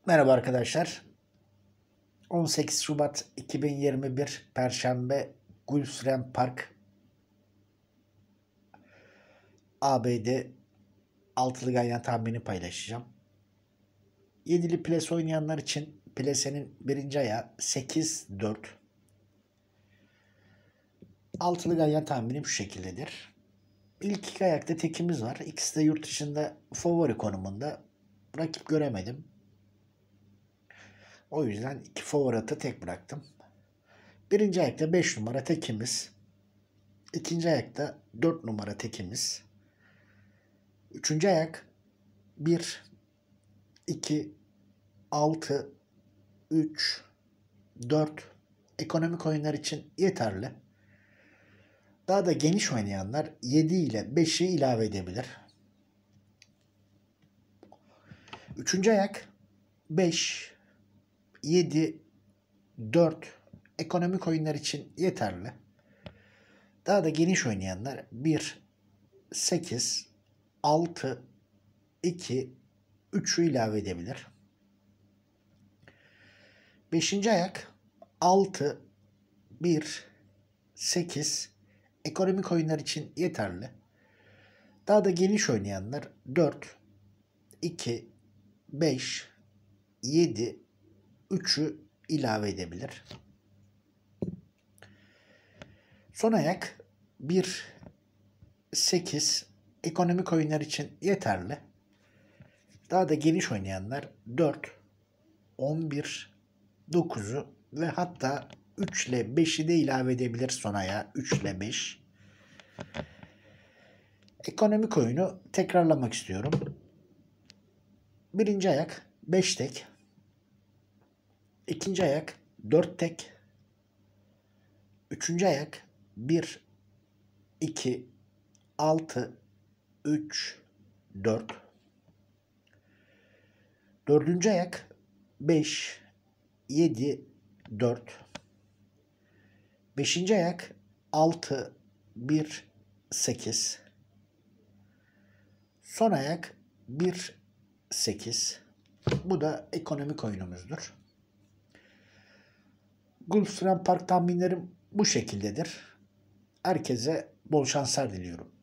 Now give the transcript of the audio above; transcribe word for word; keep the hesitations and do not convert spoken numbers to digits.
Merhaba arkadaşlar. on sekiz Şubat iki bin yirmi bir Perşembe Gulfstream Park A B D altılı ganyan tahmini paylaşacağım. yedili ples oynayanlar için plesenin birinci ayağı sekiz dört. altılı ganyan tahminim şu şekildedir. İlk iki ayakta tekimiz var. İkisi de yurt dışında favori konumunda. Rakip göremedim. O yüzden iki favori atı tek bıraktım. Birinci ayakta beş numara tekimiz. İkinci ayakta dört numara tekimiz. Üçüncü ayak bir, iki, altı, üç, dört ekonomik oyunlar için yeterli. Daha da geniş oynayanlar yedi ile beşi ilave edebilir. Üçüncü ayak beş, yedi, dört ekonomik oyunlar için yeterli. Daha da geniş oynayanlar bir, sekiz, altı, iki, üçü ilave edebilir. Beşinci ayak altı, bir, sekiz ekonomik oyunlar için yeterli. Daha da geniş oynayanlar dört, iki, beş, yedi, üçü ilave edebilir. Son ayak bir, sekiz ekonomik oyunlar için yeterli. Daha da geniş oynayanlar dört, on bir, dokuzu ve hatta üç ile beşi de ilave edebilir son ayağa. üç ile beş. Ekonomik oyunu tekrarlamak istiyorum. Birinci ayak beş tek. İkinci ayak dört tek. Üçüncü ayak bir, iki, altı, üç, dört. Dördüncü ayak beş, yedi, dört. Beşinci ayak altı, bir, sekiz. Son ayak bir, sekiz. Bu da ekonomik oyunumuzdur. Gulfstream Park tahminlerim bu şekildedir. Herkese bol şanslar diliyorum.